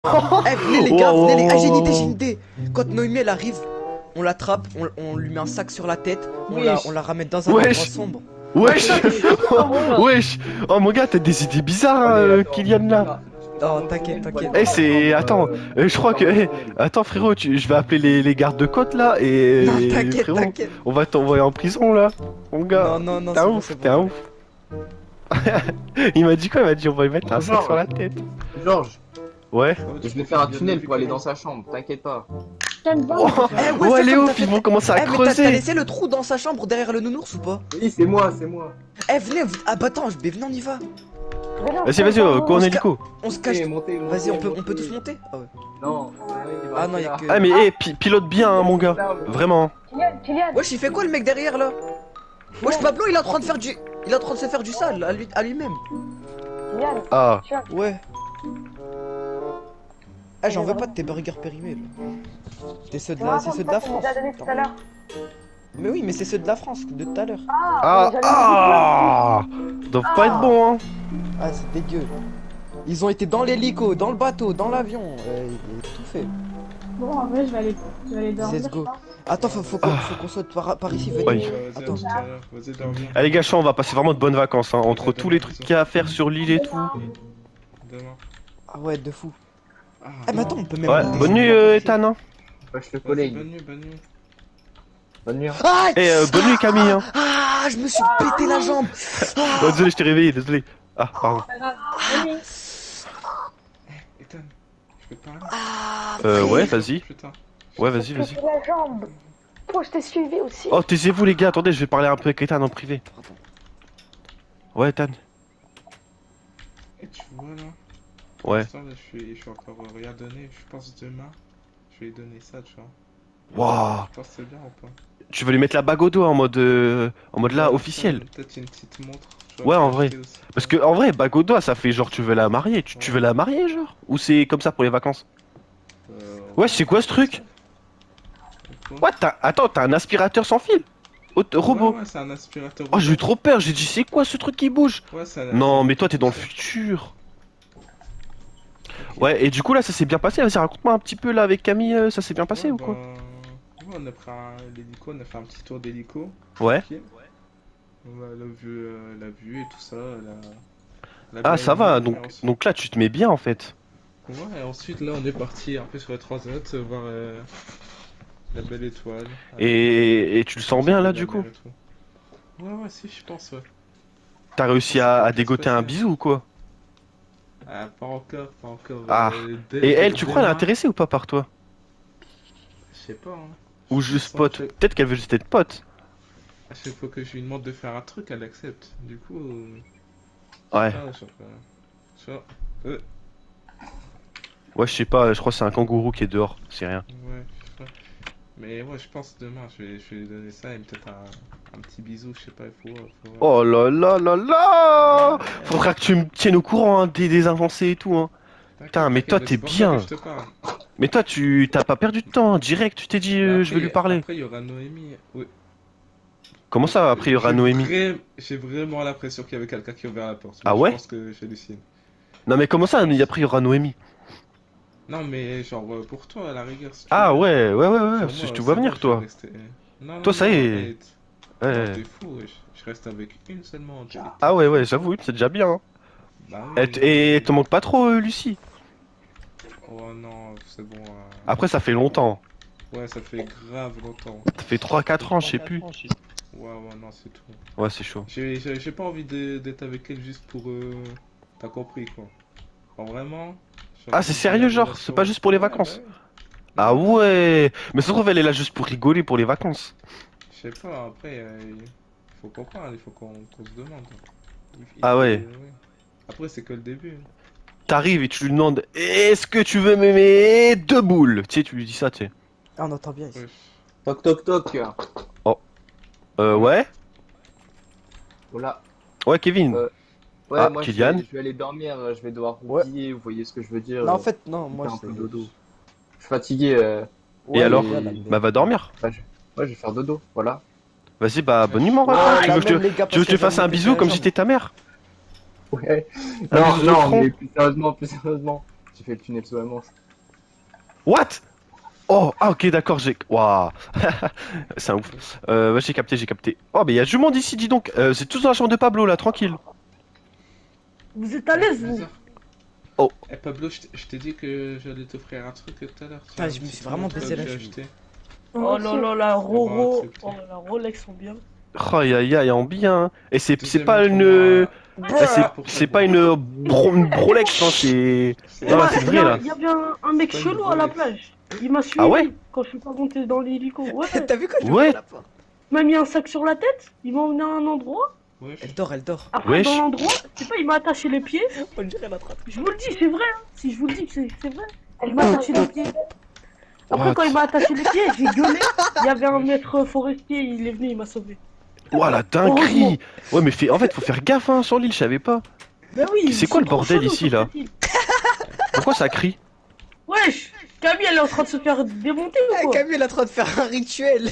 Eh, venez les gars, venez les gars. Ah, j'ai une idée. Quand Noémie elle arrive, on l'attrape, on lui met un sac sur la tête, on la ramène dans un endroit sombre. Wesh. Wesh. Oh mon gars, t'as des idées bizarres, Kylian là. Oh, t'inquiète, t'inquiète. Eh, c'est. Attends, je crois que. Attends, frérot, je vais appeler les gardes de côte là et. Non, t'inquiète, frérot, t'inquiète. on va t'envoyer en prison là. Mon gars. Non, T'es un c'est bon, ouf, c'est t'es un bon. ouf. Il m'a dit quoi? Il m'a dit on va lui mettre un sac sur la tête. Georges, Ouais. je vais faire un tunnel pour aller dans sa chambre, t'inquiète pas. Oh, Eh, ouais, fais les comme ouf, t'as fait. ils vont commencer à Eh, mais t'as creuser. laissé le trou dans sa chambre derrière le nounours ou pas? Oui, c'est moi, c'est moi. Eh, venez, ah bah attends, venez, on y va. Vas-y, go en hélico. On se cache. Montez, Vas-y, on peut tous monter? Ah ouais. Non, Ah non, y'a que. Ah, mais pilote bien, hein, mon gars. Vraiment. Wesh, il fait quoi le mec derrière là? Wesh, Pablo, il est en train de faire du. Il est en train de se faire du sale à lui-même. Ah. Ouais. Ah, j'en veux pas de tes burgers périmés là. C'est ceux de la France. Attends. Mais oui, mais c'est ceux de la France de tout à l'heure. Ah. Doivent pas être bons, hein. Ah, c'est dégueu. Ils ont été dans l'hélico, dans le bateau, dans l'avion. Il est tout fait. Bon, en vrai, je vais aller dormir. Let's go. Attends, faut qu'on saute par ici. Venez. Ouais. Attends. Vas-y, dormir. Allez, gars, on va passer vraiment de bonnes vacances, hein. Entre tous les trucs qu'il y a à faire sur l'île et tout. Demain. Ah ouais, de fou. Ah, Eh, mais attends, on peut même. Ouais, monter bonne sur nuit, le- Ethan, hein. je te vas-y, collègue. bonne nuit, bonne nuit. Bonne nuit. Ah, Bonne nuit, Camille, hein. Ah, je me suis pété la jambe. Oh, désolé, je t'ai réveillé, désolé. Ah, pardon. Pas grave. Bonne nuit. Ethan, je peux te parler? Ah, Ouais, vas-y. Putain. Ouais, vas-y. La jambe. Oh, je t'ai suivi aussi. Oh, taisez-vous, les gars, attendez, je vais parler un peu avec Ethan en privé. Ouais, Ethan. Et tu vois là? Ouais. Pour l'instant, là, je suis encore rien donné. Je pense demain, je vais lui donner ça, tu vois. Waouh. Je pense que c'est bien ou pas? Tu veux lui mettre la bague au doigt en mode là, Ouais, officiel. Peut-être une petite montre. je Ouais, vais en acheter vrai. aussi. Parce que, en vrai, bague au doigt, ça fait genre, tu veux la marier. Tu veux la marier, genre? Ou c'est comme ça pour les vacances? Ouais, c'est quoi ce truc? Quoi? Ouais, attends, t'as un aspirateur sans fil? Robot. Ouais, c'est un aspirateur. Oh, j'ai eu trop peur, j'ai dit, c'est quoi ce truc qui bouge? Ouais, c'est un Non, mais toi, t'es dans le aspirateur. futur. Ouais, et du coup, là, ça s'est bien passé. Vas-y, raconte-moi un petit peu, là, avec Camille, ça s'est bien passé Ouais, ou quoi? ouais, on a pris l'hélico, on a fait un petit tour d'hélico. Ouais. Ok. On a la vue et tout ça. La Ah, belle ça va, vue, et ensuite- donc là, tu te mets bien, en fait. Ouais, et ensuite, là, on est parti un peu sur les transats, voir la belle étoile. Et tu le sens bien, là, La du mer coup? et tout. Ouais, si, je pense, ouais. T'as réussi à dégoter un bisou ou quoi? Ah, pas encore, pas encore. Ah. Et elle, tu crois, elle est intéressée ou pas par toi? Je sais pas, hein. Ou Je juste sens pote? que- Peut-être qu'elle veut juste être pote. À chaque fois que je lui demande de faire un truc, elle accepte. Du coup. Ouais. Ah, je sais pas. Je sais pas. Ouais, je sais pas, je crois que c'est un kangourou qui est dehors, c'est rien. Ouais, je sais pas. Mais ouais, je pense demain, je vais lui donner ça et peut-être un petit bisou, je sais pas, il faut. Oh là là là là! Faudra que tu me tiennes au courant, hein, des avancées et tout, hein. Putain, mais toi, t'es bien. Mais toi, t'as pas perdu de temps, hein. Direct, tu t'es dit, je vais lui parler. Après, il y aura Noémie. Oui. Comment ça, après, il y aura Noémie? J'ai vraiment l'impression qu'il y avait quelqu'un qui a ouvert la porte. Ah Mais ouais? Je pense que j'hallucine. Non, mais comment ça, après, il y aura Noémie? Non, mais genre pour toi, à la rigueur. Si tu Ah veux. ouais, Pour parce que moi, je te vois c'est venir, bon, je toi. vais rester- Non, Toi, non, ça non, y est. arrête. Ouais. Non, t'es fou, wesh. Je reste avec une seulement en télé. Ah ouais, j'avoue, c'est déjà bien, hein. Bah oui, Et elle te manque pas trop, Lucie? Oh non, c'est bon. Après, ça fait longtemps. Ouais, ça fait grave longtemps. Ça fait 3-4 ans, je sais plus. Ouais, non, c'est tout. Ouais, c'est chaud. J'ai pas envie d'être avec elle juste pour. T'as compris quoi. Genre vraiment. Ah, c'est sérieux, genre? C'est pas juste pour les vacances? Ah ouais! Mais ça se trouve, elle est là juste pour rigoler pour les vacances. Je sais pas, après, il faut comprendre, il faut qu'on se demande. Ah ouais. Après, c'est que le début. T'arrives et tu lui demandes est-ce que tu veux m'aimer 2 boules? Tu sais, tu lui dis ça, tu sais. Ah, on entend bien ici. Ouais. Toc toc toc. Ouais? Voilà. Ouais, Kevin. Ouais, Ah, moi Kylian. je vais aller dormir, je vais devoir Ouais. roupiller, vous voyez ce que je veux dire. Non, en fait, non, moi faire un c'est. peu dodo. Je suis fatigué. Ouais, Et alors? la même. Bah, va dormir. Ouais, je vais faire dodo, voilà. Vas-y, bah, bonne nuit, mon Ouais, ref. Tu la veux que je même, te, les gars, tu veux que je parce te que fasse j'avais un pété bisou la comme jambe. si t'étais ta mère? Ouais. Un Non, bisou de non, front. mais plus sérieusement, plus sérieusement. J'ai fait le tunnel sous la manche. What? Oh, ah ok, d'accord, j'ai... Waouh. C'est un ouf. Ouais, j'ai capté. Oh, mais il y a du monde ici, dis donc. C'est tous dans la chambre de Pablo, là, tranquille. Vous êtes à l'aise, vous? Oh. Eh Pablo, je t'ai dit que j'allais t'offrir un truc tout à l'heure. Ah, je me suis vraiment baisé la cheville. Oh là là, la Roro. Oh, la Rolex sont bien. Oh, aïe, aïe, en bien. Et c'est Deuxième pas pour une... moi. C'est pas une Rolex, hein, c'est... Non, là, c'est vrai, là. Il y avait un mec chelou à la plage. Il m'a suivi Ah ouais? quand je suis pas monté dans l'hélico. Ouais. T'as vu quand je Ouais. l'ai la porte? Il m'a mis un sac sur la tête. Il m'a emmené à un endroit. Wesh. Elle dort, elle dort. Après, Wesh. dans l'endroit, je sais pas, il m'a attaché les pieds. On dirait la trappe. Je vous le dis, c'est vrai. Hein. Si je vous le dis, c'est vrai. Il m'a attaché les pieds. Après, What? quand il m'a attaché les pieds, j'ai gueulé. Il y avait un maître forestier, il est venu, il m'a sauvé. Ouah, la dinguerie. Ouais, mais en fait, faut faire gaffe, hein, sur l'île, je savais pas. Ben oui. C'est quoi le trop bordel chelou, ici, sur là? cette île. Pourquoi ça crie? Wesh, Camille, elle est en train de se faire démonter Ah, ou quoi? Camille elle est en train de faire un rituel.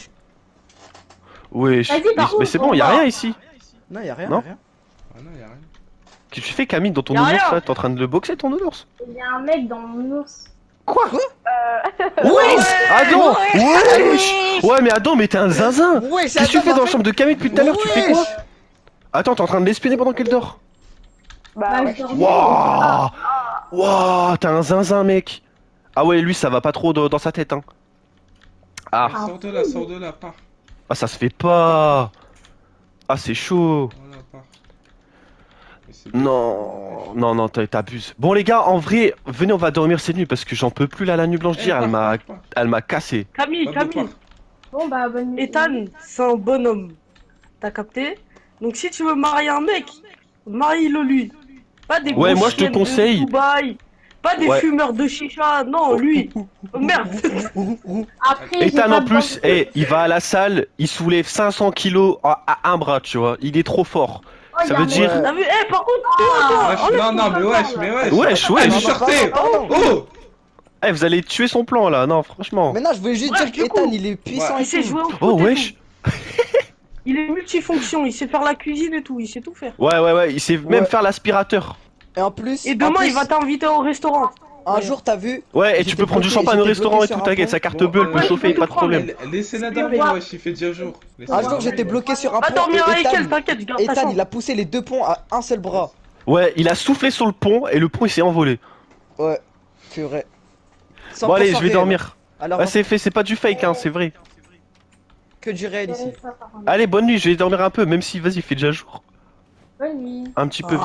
Wesh. Vas-y, par Mais c'est contre, bon, on y'a va. rien ici. Non, y'a rien, Non. y'a rien. Ah non, y'a rien. Qu'est-ce que tu fais, Camille, dans ton Y'a ours, rien. là? T'es en train de le boxer, ton ours? Il y a un mec dans mon ours. Quoi? Ouais. Adam! Wesh! Ouais, mais Adam, mais t'es un zinzin! Ouais, Qu'est-ce que tu fais dans la chambre de Camille depuis tout à l'heure? Tu fais quoi? Wesh. Attends, t'es en train de l'espionner pendant qu'elle dort? Bah, je dormais. Wouah! Wouah! T'es un zinzin, mec! Ah ouais, lui, ça va pas trop dans sa tête, hein. Ah, Sors de là, pars. ah ça se fait pas! Ah, c'est chaud! Voilà, pars. Mais c'est- Non, t'abuses. Bon, les gars, en vrai, venez, on va dormir cette nuit parce que j'en peux plus là, la nuit blanche Eh, d'hier, pars. elle m'a cassé. Camille, Pablo, Camille. pars. Bon, bah, bonne nuit. Ethan, c'est un bonhomme. T'as capté? Donc si tu veux marier un mec, marie-le lui. Pas des Ouais, grosses moi, je te chiennes de conseille. Dubaï, pas des Ouais. fumeurs de chicha, non, lui. Oh, merde. Après, j'ai Ethan, pas en de plus, dents. il va à la salle, il soulève 500 kilos à un bras, tu vois. Il est trop fort. Oh, ça y a veut un dire- mec- T'as vu? Eh, par contre, toi, Wesh, enlève non, ton non, mais pantalon, wesh, là. mais wesh. Wesh, Eh, wesh. sortez. Pardon. Oh. Eh, vous allez tuer son plan là, non, franchement. Mais non, je voulais juste Ouais, dire du qu'Ethan coup. il est puissant Ouais. et Il sait tout. jouer au foot Oh, et wesh. tout. Il est multifonction, il sait faire la cuisine et tout, il sait tout faire. Ouais, il sait même Ouais. faire l'aspirateur. Et en plus, Et demain, il va t'inviter au restaurant. un jour t'as vu, Ouais, et tu J'étais peux prendre du bloqué- champagne au j'étais restaurant et bloqué tout, sur un t'inquiète, pont. sa carte Bon, bleue, elle peut ouais, chauffer, pas de problème. Laissez-la dormir, wesh, il fait déjà jour. un jour j'étais bloqué sur un Va pont dormir et avec elle, Ethan, t'inquiète, je garde ta Ethan chambre. il a poussé les deux ponts à un seul bras. Ouais, il a soufflé sur le pont et le pont il s'est envolé. Ouais, c'est vrai. Bon, allez, 100% je vais réel. dormir. Alors, Ouais, c'est fait, c'est pas du fake, hein, c'est vrai. que du réel ici. Allez, bonne nuit, je vais dormir un peu, même si, vas-y, il fait déjà jour. Bonne nuit. Un petit peu vite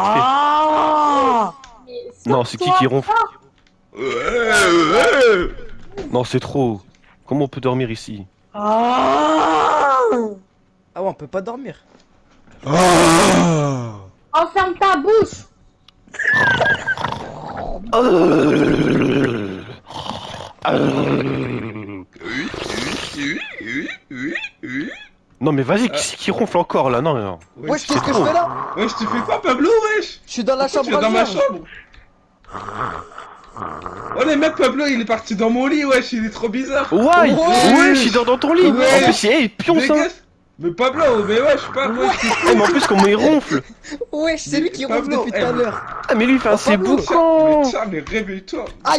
Ah Mais fait. Non, c'est qui ronfle? Non, c'est trop. Comment on peut dormir ici? Ah Ah ouais, on peut pas dormir. Enferme ta bouche. Non, mais vas-y, qui c'est qui ronfle encore là? Non, non. Wesh, qu'est-ce que je fais là? Wesh, tu fais quoi, Pablo, wesh? Je suis dans la Pourquoi tu chambre es dans à ma vierge. chambre? Oh les mecs, Pablo il est parti dans mon lit, wesh, il est trop bizarre. Ouais, Ouais. ouais, je suis dans ton lit. Ouais. En plus, hey, pion Mais ça. qu'est-ce- Mais Pablo, mais wesh, pas wesh. Eh, mais en plus, comment il ronfle. Wesh, c'est lui qui ronfle Pablo, depuis tout à eh. l'heure. Ah, mais lui, il fait un c'est Pablo, boucan. Mais tiens, mais réveille-toi. Aïe.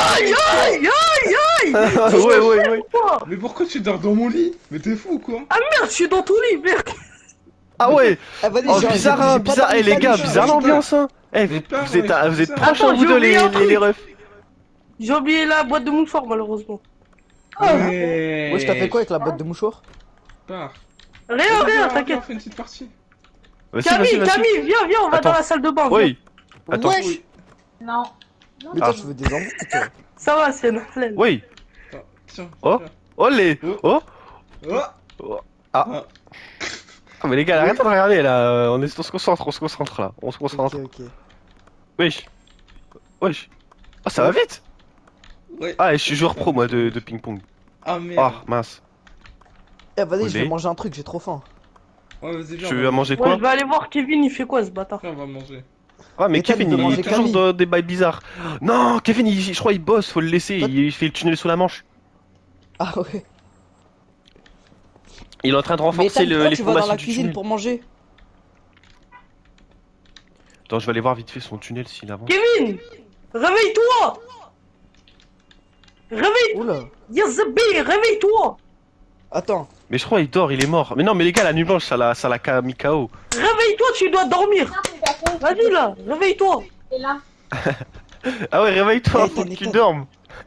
Ouais. Mais pourquoi tu dors dans mon lit? Mais t'es fou ou quoi? Merde, je suis dans ton lit, merde. Ah ouais. Ah, vas-y, Oh, j'ai- bizarre, j'ai hein, pas bizarre. dormi Eh, les de gars, la nuit, bizarre je- l'ambiance, hein. Eh, Mais pas, vous êtes ouais, proches, Attends, hein, vous j'ai deux, oublié un truc. les refs. J'ai oublié la boîte de mouchoirs, malheureusement. Ouais, je t'ai fait quoi avec la boîte de mouchoirs? Pars. Rien, Viens, t'inquiète. on fait une petite partie. Vas-y, Camille, vas-y. Camille, viens, on va Attends. dans la salle de bain. viens. Oui. Attends. Wesh. Non. Mais toi, tu veux des embrouilles, toi. Ça va, c'est une flemme. Oui. Attends, tiens. Oh. Oh les. Oh. Oh. Ah, mais les gars, arrêtez de regarder là. On se concentre là. On se Ok, concentre. ok. Wesh. Oh, ça va vite. Ouais. Ah, et je suis joueur pro moi de ping-pong. Ah merde. Ah, mince. Eh, vas-y, je vais Olé. manger un truc, j'ai trop faim. Ouais, vas-y, viens. Tu on veux va- à manger Ouais, quoi? je vais aller voir Kevin, il fait quoi ce bâtard? Viens, on va manger. Ah, mais Ethan, Kevin, il il demande est toujours Camille. dans des bails bizarres. Non, Kevin, je crois il bosse, faut le laisser. Toi- Il fait le tunnel sous la manche. Ah ouais. Il est en train de Mais renforcer Ethan, pourquoi les tu vas dans formations la du cuisine tunnel. pour manger? Attends, je vais aller voir vite fait son tunnel s'il avance. Kevin! Réveille-toi. Réveille-toi. Oula. Yazzabi, réveille-toi. Attends. Mais je crois il dort, il est mort. Mais non, mais les gars, la nuit blanche, ça l'a mis KO. Réveille-toi, tu dois dormir. Vas-y là, réveille-toi. Et là. Ah ouais, réveille-toi, Eh, faut t'as que tu une dormes.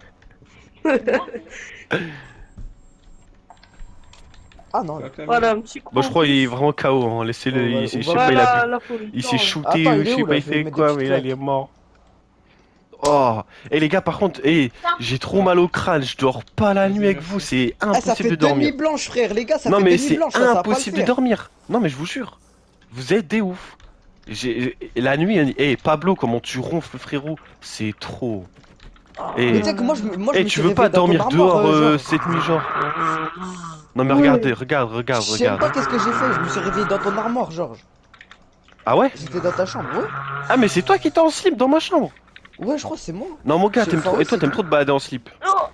Ah non. Voilà, un petit coup. Bon, je crois qu'il est vraiment KO, hein. Laissez-le, On va- je sais on va- pas, il a bu. Voilà, là, faut le Il s'est temps. shooté, Attends, il je est sais où, pas, là? il Je vais fait mettre quoi, des mais là, petites il est mort. Oh, et les gars, par contre, j'ai trop mal au crâne, je dors pas la nuit avec vous, c'est Ah, ça impossible fait de dormir. nuit blanche, frère, les gars, ça Non, fait mais nuit c'est blanche, ça va pas impossible le de faire. dormir. Non, mais je vous jure, vous êtes des ouf. La nuit, Pablo, comment tu ronfles, frérot, c'est trop. Mais Et tu sais que moi, je me tu suis veux pas réveillé dans ton dormir armoire, dehors genre. cette nuit, genre. Non, mais Ouais. regarde. Je sais même pas qu'est-ce que j'ai fait, je me suis réveillé dans ton armoire, Georges. Ah ouais? J'étais dans ta chambre, ouais. Ah, mais c'est toi qui t'es en slip dans ma chambre. Ouais, je crois que c'est moi. Non, mon gars, C'est t'aimes pas trop. Et aussi. toi, t'aimes trop te balader en slip.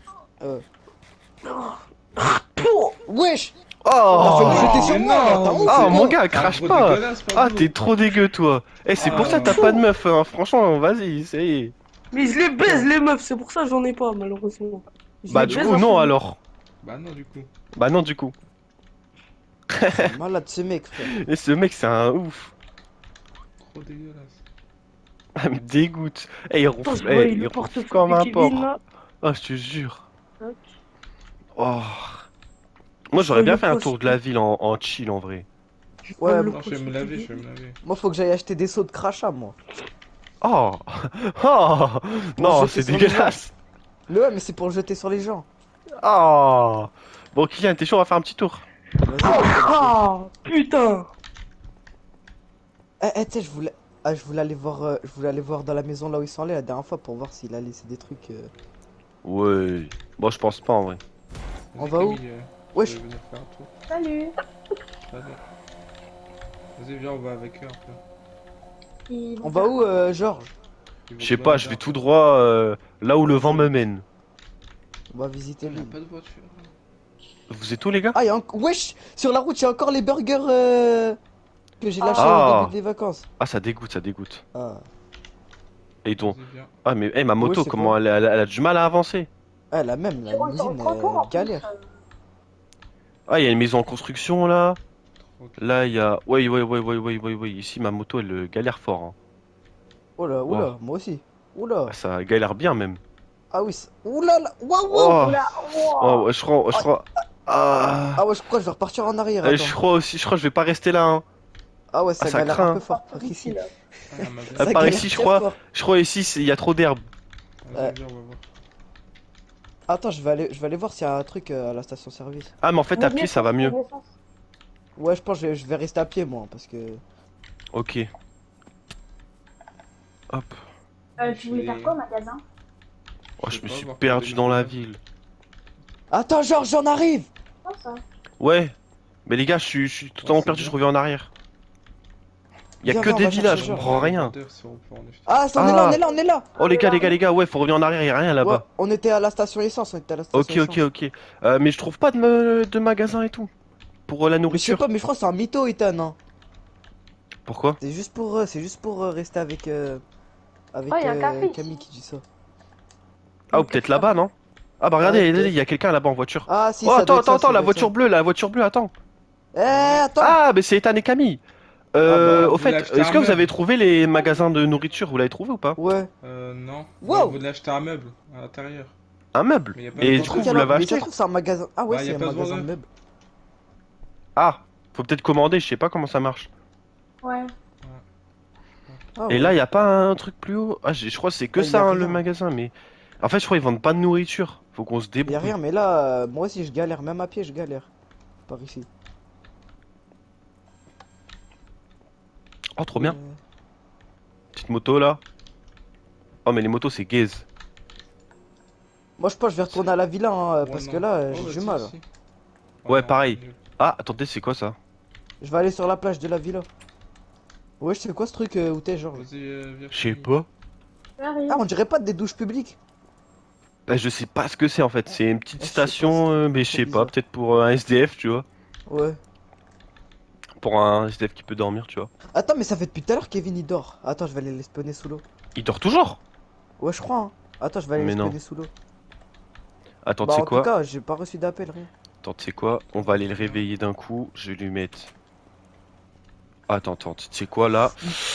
Wesh. Oh! T'as fait me jeter sur mais moi, non, là, t'as mais honte, Oh, c'est mon quoi gars, crache gros pas! dégueulasse, Ah, Pablo. t'es trop dégueu, toi! Eh, c'est pour ça que t'as pas de meuf, hein. Franchement, vas-y, ça y est. Mais je les baise, les meufs, c'est pour ça que j'en ai pas, malheureusement. Je Bah, les du baise coup, en non, famille. alors. Bah non, du coup. Bah, non, du coup. C'est malade ce mec, frère. Et ce mec, c'est un ouf. Trop dégueulasse. Ah, me dégoûte. Eh, il Attends, je ronfle, vois il le ronfle portefeuille comme de un Kevin, porc. là. Oh, je te jure. Tac. Oh. Moi, j'aurais vois bien le fait un poste. tour de la ville en chill, en vrai. Ouais, Le Non, je vais me portefeuille laver, de je vais me laver. Moi, faut que j'aille acheter des seaux de crachat, moi. Oh! Oh! Non, jeter c'est sur les dégueulasse. Mais ouais, mais c'est pour le jeter sur les gens. Oh! Bon, Kylian, t'es chaud, on va faire un petit tour. Vas-y. Ah, putain. Eh, tu sais, je voulais aller voir, je voulais aller voir dans la maison là où ils sont allés la dernière fois pour voir s'il a laissé des trucs. Ouais. Bon, je pense pas, en vrai. On Vas-y, va où? Camille, Wesh. je vais venir faire un tour. Salut. Salut. Vas-y, viens, on va avec eux un peu. Ils vont On va faire où, quoi Georges? Ils vont Je sais se pas, balader je un vais peu. tout droit là où le vent me mène. On va visiter Il y a l'île. pas de voiture. Vous êtes où, les gars? Ah, wesh! Sur la route, il y a encore les burgers que j'ai lâchés Ah. au début des vacances. Ah, ça dégoûte, ça dégoûte. Ah, Et donc, Vas-y, viens. ah, mais ma moto, c'est comment quoi elle a du mal à avancer? ah la même, la C'est bon, ils sont limousine, trop forts, en plus. galère. Ah, il y a une maison en construction là. Ok. Là, il y a. Ouais. Ici, ma moto, elle galère fort, hein. Oh là, oula, moi aussi. Oula. Ah, ça galère bien même. Ah oui, oula là, waouh! Oh, Oula, wow. oh ouais, je crois. Ah, Ah ouais, je crois que je vais repartir en arrière. je Attends. crois aussi, je crois que je vais pas rester là, hein. Ah ouais, ça ça galère craint. un peu fort par ici. là. Ah, ma Ah, Ça par galère ici, je très crois. fort. Je crois ici, il y a trop d'herbe. Vas-y, viens, on va voir. Attends, je vais aller voir s'il y a un truc à la station-service. Ah, mais en fait, à pied, ça va mieux. Ouais, je pense que je vais rester à pied moi, parce que. Ok. Hop. Tu voulais faire quoi au magasin? Oh, Je je sais me pas, suis voir perdu pour dans la des ville. Attends, Georges, j'en arrive! Quoi ça? Ouais. Mais les gars, je suis totalement c'est perdu, bien. je reviens en arrière. Il y a Viens, que viens, on des va villages, chercher je Georges. comprends rien. Si on peut en acheter. Ah, on est là, on est là, on est là! Oh les gars, ouais, faut revenir en arrière, y a rien Ouais, là-bas. on était à la station essence, on était à la station Ok. essence. Mais je trouve pas de magasin et tout. Pour la Mais je sais nourriture. pas, mais je crois que c'est un mytho, Ethan, hein. Pourquoi? C'est juste pour rester avec Oh, y a un café ici. Camille qui dit ça. Ah, ou peut-être là-bas, non? Ah bah regardez, Ouais, peut-être. il y a quelqu'un là-bas en voiture. Ah si, Oh ça doit être ça, ça attends, doit être ça. la voiture bleue, attends. Eh, attends! Ah, mais c'est Ethan et Camille. bah, Au vous fait, l'achetez est-ce un que vous meuble. avez trouvé les magasins de nourriture? Vous l'avez trouvé ou pas? Ouais. Non. Wow. Vous voulez acheter un meuble à l'intérieur. Un meuble? Mais y a pas Et de du coup, vendeur. vous l'avez Mais acheté? ça se trouve, c'est un magasin. Ah ouais, Bah, y c'est a un pas de magasin de vendeur. meubles. Ah, faut peut-être commander, je sais pas comment ça marche. Ouais. Ah, Et ouais. là, y a pas un truc plus haut? Ah, je crois que c'est que Ah, y a ça, hein, rien. le magasin, mais. En fait, je crois qu'ils vendent pas de nourriture. Faut qu'on se Y a débrouille. rien, mais là, moi aussi je galère, même à pied je galère. Par ici. Oh, trop bien. Petite moto là. Oh, mais les motos, c'est gaze. Moi je pense que je vais retourner à la villa, hein, Ouais, parce non. que là, Oh, j'ai bah, du si, mal. si. Ouais, non, pareil. mieux. Ah, attendez, c'est quoi ça? Je vais aller sur la plage de la villa. Ouais, je sais quoi ce truc où t'es, genre? Vas-y, viens. Je sais Camille. pas. J'arrive. Ah, on dirait pas des douches publiques. Bah, je sais pas ce que c'est en fait. C'est une petite Ah, je sais station, pas, c'est mais je trop sais pas, bizarre. peut-être pour un SDF, tu vois. Ouais. Pour un SDF qui peut dormir, tu vois. Attends, mais ça fait depuis tout à l'heure Kevin il dort. Attends, je vais aller l'espionner sous l'eau. Il dort toujours? Ouais, je crois. Hein. Attends, je vais aller Mais non. les sous l'eau. Attends, Bah, tu sais en quoi? tout cas, j'ai pas reçu d'appel, rien. Attends, tu sais quoi? On va aller le réveiller d'un coup. Je vais lui mettre. Attends, tu sais quoi là?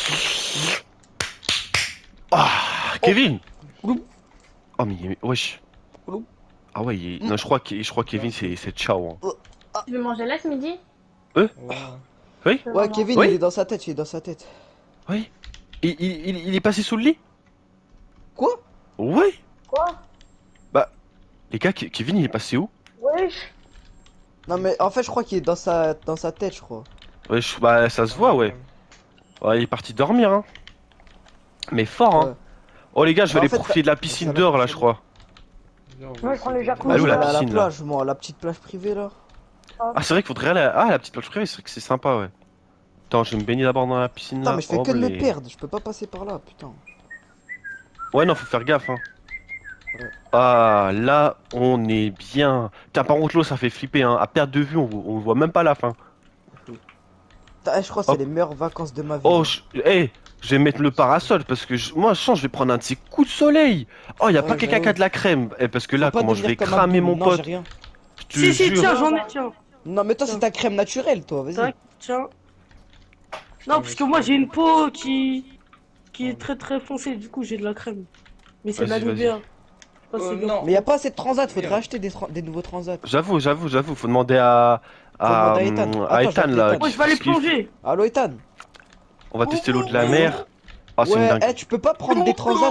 Ah, Kevin! Oh, mais wesh. Ah ouais, non, je crois que Kevin c'est ciao. Hein. Tu veux manger là ce midi? Ouais. Oui? Ouais, Kevin, Oui. il est dans sa tête, il est dans sa tête. Oui. Il est passé sous le lit? Quoi? Ouais. Quoi? Les gars, Kevin il est passé où? Wesh. Non, mais en fait, je crois qu'il est dans sa tête, je crois. Ouais, bah ça se voit, ouais. Ouais, il est parti dormir, hein. Mais fort, hein. Ouais. Oh les gars, je vais Bah, en aller fait, profiter de la piscine ça va, dehors là, ça je va. crois. Moi, je prends le jacuzzi. Bah, où, la À piscine, là plage, moi, la petite plage privée là. Ah, c'est vrai qu'il faudrait aller à la petite plage privée, c'est vrai que c'est sympa, ouais. Attends, je vais me baigner d'abord dans la piscine là. Putain, mais je fais Oh, que de me les- perdre, je peux pas passer par là, putain. Ouais, non, faut faire gaffe, hein. Ouais. Ah, là, on est bien. Putain, par contre, l'eau, ça fait flipper, hein. À perte de vue, on voit même pas la fin. Putain, je crois que c'est Hop. les meilleures vacances de ma vie. Oh, là. je vais mettre le parasol parce que moi, je sens, je vais prendre un de ces coups de soleil. Oh, y a Ouais, pas quelqu'un qui a de la crème. Parce que là, Faut pas comment je devenir vais comme cramer Abdul. mon Non, pote. j'ai rien. Je te Si, jure. tiens, j'en ai, tiens. Non, mais toi, c'est ta crème naturelle, toi, vas-y. Tac, tiens. Non, parce que moi j'ai une peau qui est très très foncée, du coup j'ai de la crème. Mais c'est de la Vas-y, vas-y. Nivea. Oh, c'est bien. non. Mais y a pas assez de transat, faudrait acheter des nouveaux transats. J'avoue, faut demander à. demander à Ethan. à Attends, Ethan, j'appelle là. Ethan. Oh, je vais aller ce qu'il fait. plonger. Allo, Ethan. On va tester l'eau de la mer. Ah, c'est une Ouais, dingue. tu peux pas prendre des transats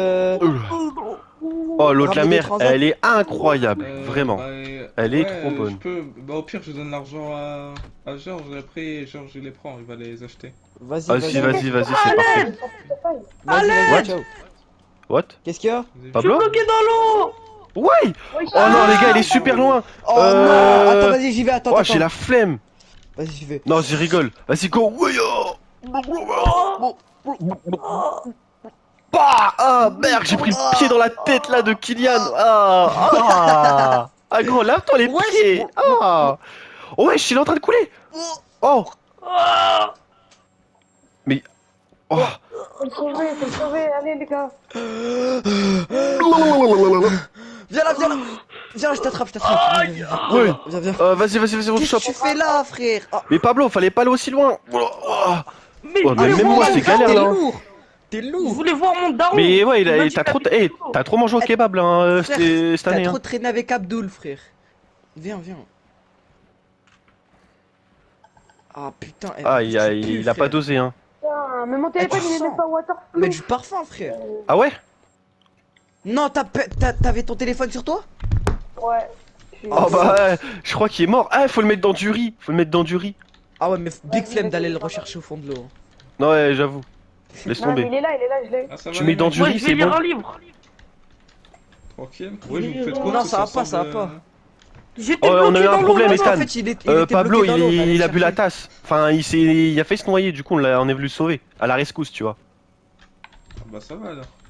Oh, l'eau de la ramener des mer, transats. elle est incroyable. Vraiment. Bah, Elle est ouais, trop bonne. Je peux... Bah, au pire, je donne l'argent à Georges et après, Georges il les prend, il va les acheter. Vas-y, Vas-y, c'est parfait. Vas-y, What? ciao. What? Qu'est-ce qu'il y a? Vous avez Je suis Pablo? bloqué dans l'eau. Ouais! Oh non, les gars, elle est super loin! Oh non! Attends, vas-y, j'y vais, attends, Oh, attends. j'ai la flemme! Vas-y, j'y vais. Non, j'y rigole. Vas-y, go! Oui, oh. Bah! Ah, merde, j'ai pris le pied dans la tête là de Kylian! Ah! Ah, gros, lave-toi les pieds! Ah! Oh, ouais, il est en train de couler! Oh! Mais. Oh! Faut le sauver, allez les gars. Viens là, viens là! Viens là, je t'attrape, Ouais! Viens, viens. Vas-y, on Qu'est-ce que chope! tu fais là, frère? Oh, Mais Pablo, fallait pas aller aussi loin! Oh, Mais, Oh, mais même moi, c'est galère t'es là! lourd! T'es Je lourd! voulais voir mon daron. Mais ouais, Il m'a dit t'as trop, qu'il avait t'as trop mangé au kebab là, hein, Frère, cette année. T'as Hein. trop traîné avec Abdul, frère. Viens. Ah putain, Ah, il a pas dosé, hein. Putain, mais mon téléphone il est même pas waterproof. Mais du parfum, frère. Ah ouais? Non, t'avais ton téléphone sur toi? Ouais. Oh bah, je crois qu'il est mort. Ah, faut le mettre dans du riz. Ah ouais, mais big flemme d'aller le rechercher au fond de l'eau. Non, ouais, j'avoue. Laisse Non, mais tomber. il est là, je l'ai. Ah, ça va, Tu mets les dans mecs du Moi riz, je vais c'est lire bon. un livre. Tranquille. Oui, vous faites quoi Non, tous ça va ensemble, pas, ça va pas. J'étais Oh, on a bloqué eu un dans l'eau. problème, là-bas. Ethan. En fait, il était Pablo, bloqué dans l'eau, on allait il a bu la chercher. tasse. Enfin, il a failli se noyer, du coup, on est venu le sauver. À la rescousse, tu vois. Ah bah ça va alors.